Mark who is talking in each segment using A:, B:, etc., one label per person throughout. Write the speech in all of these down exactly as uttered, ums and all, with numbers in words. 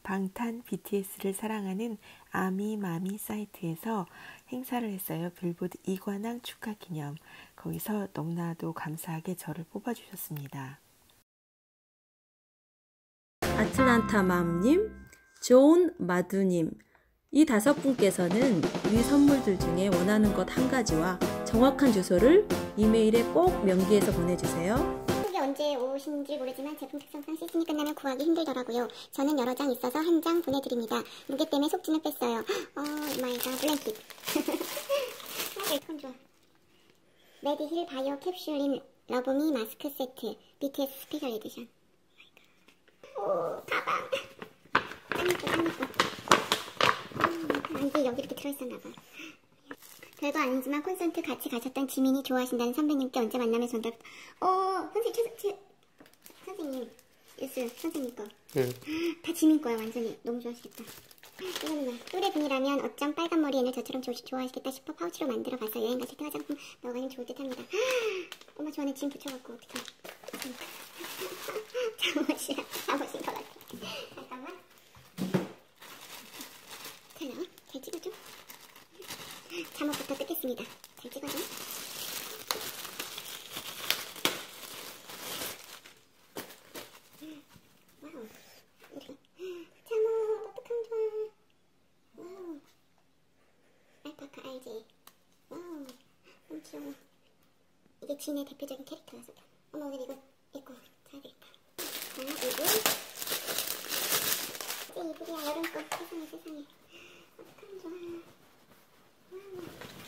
A: 방탄 비티에스를 사랑하는 아미마미 사이트에서 행사를 했어요. 빌보드 이관왕 축하 기념. 거기서 너무나도 감사하게 저를 뽑아주셨습니다.
B: 아틀란타 맘님, 존 마두님, 이 다섯 분께서는 이 선물들 중에 원하는 것 한 가지와 정확한 주소를 이메일에 꼭 명기해서 보내주세요.
C: 언제 오신지 모르지만 제품 특성상 시즌이 끝나면 구하기 힘들더라고요. 저는 여러 장 있어서 한 장 보내드립니다. 무게 때문에 속지는 뺐어요. 어 마이 갓 블랭킷. 참 좋아. 메디힐 바이오 캡슐인 러브미 마스크 세트 비티에스 스페셜 에디션. 오 가방. 짱 예뻐 짱 예뻐. 음, 이게 여기 이렇게 들어있었나봐. 별거 아니지만 콘서트 같이 가셨던 지민이 좋아하신다는 선배님께 언제 만나면 전달. 어 선생님 최, 최, 선생님 뉴스 선생님 거. 응. 다 지민 거야 완전히. 너무 좋아하시겠다. 이거는 또래 분이라면 어쩜 빨간 머리 애를 저처럼 조, 좋아하시겠다 싶어 파우치로 만들어 봐서 여행 가실 때 화장품 넣어가면 좋을 듯 합니다. 엄마 저 안에 짐 붙여갖고 어떡해. 잠옷이야. 잠옷인 것 같아. 잠깐만. 잘 나와? 잘 찍어줘. 잠옷부터 뜯겠습니다. 잘 찍어줘. 와우. 이렇게. 잠옷 어떡하면 좋아. 와우. 알파카 알지? 와우. 너무 귀여워. 이게 진의 대표적인 캐릭터라서. 엄마 오늘 이거 입고 자야 되겠다. 자, 이거. 이제 이불이야 여름거. 세상에 세상에. 어떡하면 좋아. 와우.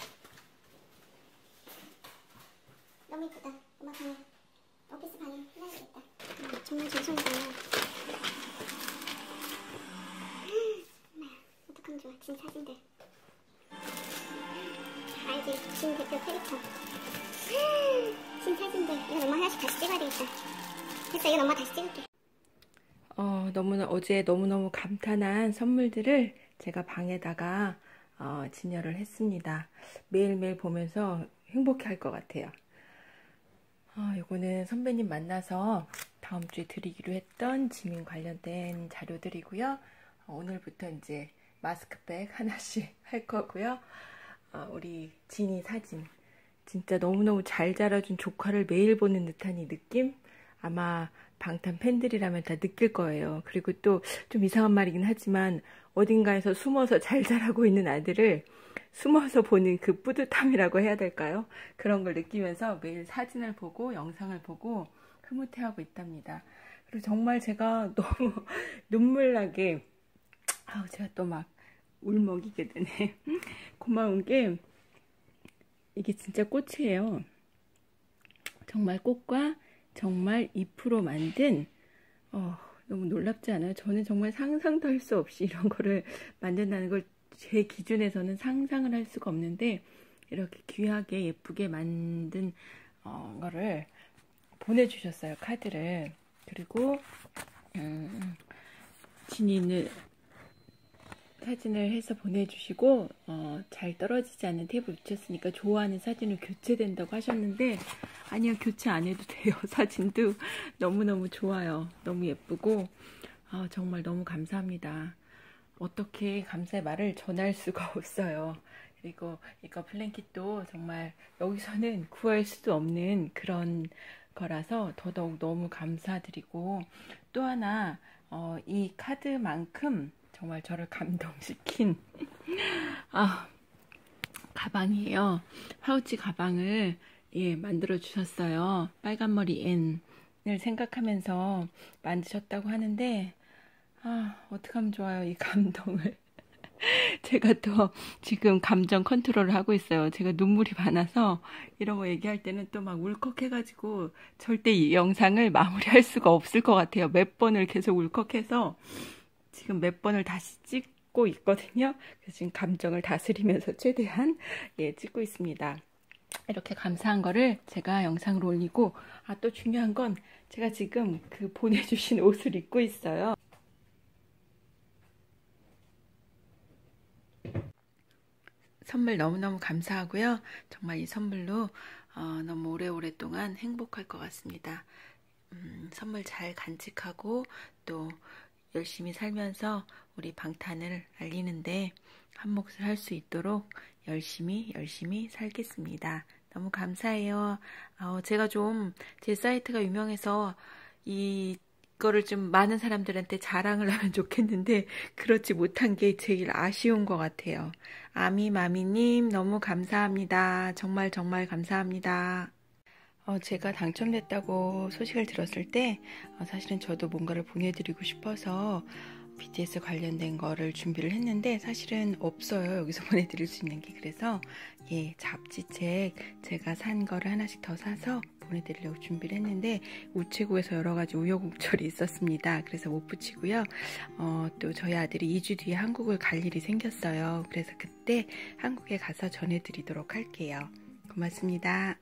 C: 너무 예쁘다. 엄마 방에 오피스 방에 해놔야겠다. 음, 정말 정성이다. 엄마야 어떡하면 좋아. 진 사진들. 알지? 진 대표 캐릭터. 진 사진들. 이건 엄마 하나씩 다시 찍어야 되겠다. 됐어 이건 엄마 다시 찍을게.
A: 어, 너무나 어제 너무너무 감탄한 선물들을 제가 방에다가 어, 진열을 했습니다. 매일매일 보면서 행복해 할 것 같아요. 어, 이거는 선배님 만나서 다음 주에 드리기로 했던 지민 관련된 자료들이고요. 어, 오늘부터 이제 마스크백 하나씩 할 거고요. 어, 우리 진이 사진. 진짜 너무너무 잘 자라준 조카를 매일 보는 듯한 이 느낌? 아마 방탄 팬들이라면 다 느낄 거예요. 그리고 또 좀 이상한 말이긴 하지만 어딘가에서 숨어서 잘 자라고 있는 아들을 숨어서 보는 그 뿌듯함이라고 해야 될까요? 그런 걸 느끼면서 매일 사진을 보고 영상을 보고 흐뭇해하고 있답니다. 그리고 정말 제가 너무 눈물 나게 아우 제가 또 막 울먹이게 되네. 고마운 게 이게 진짜 꽃이에요. 정말 꽃과 정말 잎으로 만든 어, 너무 놀랍지 않아요? 저는 정말 상상도 할 수 없이 이런 거를 만든다는 걸 제 기준에서는 상상을 할 수가 없는데 이렇게 귀하게 예쁘게 만든 어, 거를 보내주셨어요. 카드를. 그리고 음, 진이는 사진을 해서 보내주시고 어, 잘 떨어지지 않는 테이프 붙였으니까 좋아하는 사진을 교체된다고 하셨는데 아니요 교체 안 해도 돼요. 사진도 너무너무 좋아요. 너무 예쁘고 어, 정말 너무 감사합니다. 어떻게 감사의 말을 전할 수가 없어요. 그리고 이거 블랭킷도 정말 여기서는 구할 수도 없는 그런 거라서 더더욱 너무 감사드리고 또 하나 어, 이 카드만큼 정말 저를 감동시킨 아, 가방이에요. 파우치 가방을 예, 만들어 주셨어요. 빨간머리 N을 생각하면서 만드셨다고 하는데 아, 어떡하면 좋아요. 이 감동을. 제가 또 지금 감정 컨트롤을 하고 있어요. 제가 눈물이 많아서 이런 거 얘기할 때는 또 막 울컥해가지고 절대 이 영상을 마무리할 수가 없을 것 같아요. 몇 번을 계속 울컥해서 지금 몇 번을 다시 찍고 있거든요. 그래서 지금 감정을 다스리면서 최대한 예, 찍고 있습니다. 이렇게 감사한 거를 제가 영상으로 올리고 아, 또 중요한 건 제가 지금 그 보내주신 옷을 입고 있어요. 선물 너무너무 감사하고요. 정말 이 선물로 어, 너무 오래오랫동안 행복할 것 같습니다. 음, 선물 잘 간직하고 또 열심히 살면서 우리 방탄을 알리는데 한 몫을 할 수 있도록 열심히 열심히 살겠습니다. 너무 감사해요. 어, 제가 좀 제 사이트가 유명해서 이거를 좀 많은 사람들한테 자랑을 하면 좋겠는데 그렇지 못한 게 제일 아쉬운 것 같아요. 아미마미님 너무 감사합니다. 정말 정말 감사합니다. 어, 제가 당첨됐다고 소식을 들었을 때 어, 사실은 저도 뭔가를 보내드리고 싶어서 비티에스 관련된 거를 준비를 했는데 사실은 없어요. 여기서 보내드릴 수 있는 게. 그래서 예, 잡지책 제가 산 거를 하나씩 더 사서 보내드리려고 준비를 했는데 우체국에서 여러 가지 우여곡절이 있었습니다. 그래서 못 붙이고요. 어, 또 저희 아들이 이 주 뒤에 한국을 갈 일이 생겼어요. 그래서 그때 한국에 가서 전해드리도록 할게요. 고맙습니다.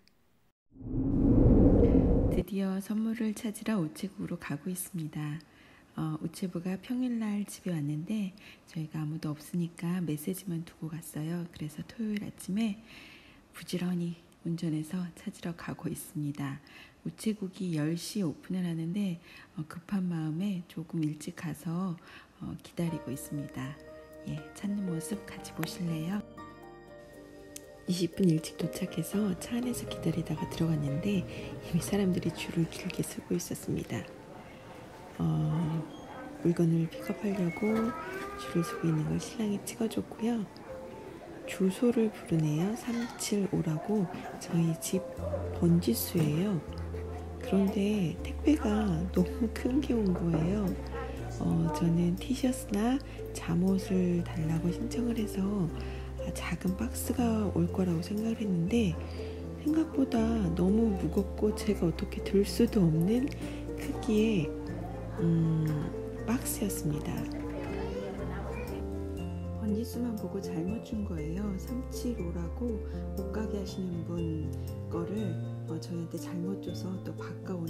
A: 드디어 선물을 찾으러 우체국으로 가고 있습니다. 어, 우체부가 평일날 집에 왔는데 저희가 아무도 없으니까 메시지만 두고 갔어요. 그래서 토요일 아침에 부지런히 운전해서 찾으러 가고 있습니다. 우체국이 열 시에 오픈을 하는데 어, 급한 마음에 조금 일찍 가서 어, 기다리고 있습니다. 예, 찾는 모습 같이 보실래요? 이십 분 일찍 도착해서 차 안에서 기다리다가 들어갔는데 이미 사람들이 줄을 길게 서고 있었습니다. 어, 물건을 픽업하려고 줄을 서고 있는 걸 신랑이 찍어줬고요. 주소를 부르네요. 삼칠오라고 저희 집 번지수예요. 그런데 택배가 너무 큰 게 온 거예요. 어, 저는 티셔츠나 잠옷을 달라고 신청을 해서 작은 박스가 올 거라고 생각을 했는데 생각보다 너무 무겁고 제가 어떻게 들 수도 없는 크기의 음, 박스였습니다. 번지수만 보고 잘못 준 거예요. 삼칠오라고 옷가게 하시는 분 거를 어, 저희한테 잘못 줘서 또 바꿔온